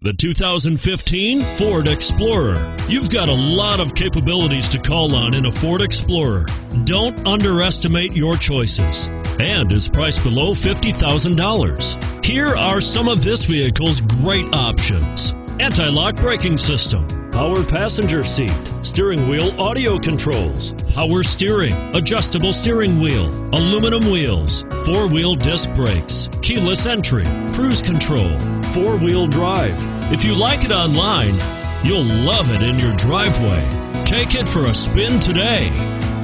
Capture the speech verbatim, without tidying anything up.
The two thousand fifteen Ford Explorer. You've got a lot of capabilities to call on in a Ford Explorer. Don't underestimate your choices, and is priced below fifty thousand dollars. Here are some of this vehicle's great options: anti-lock braking system, power passenger seat, steering wheel audio controls, power steering, adjustable steering wheel, aluminum wheels, four-wheel disc brakes, keyless entry, cruise control, four-wheel drive. If you like it online, you'll love it in your driveway. Take it for a spin today.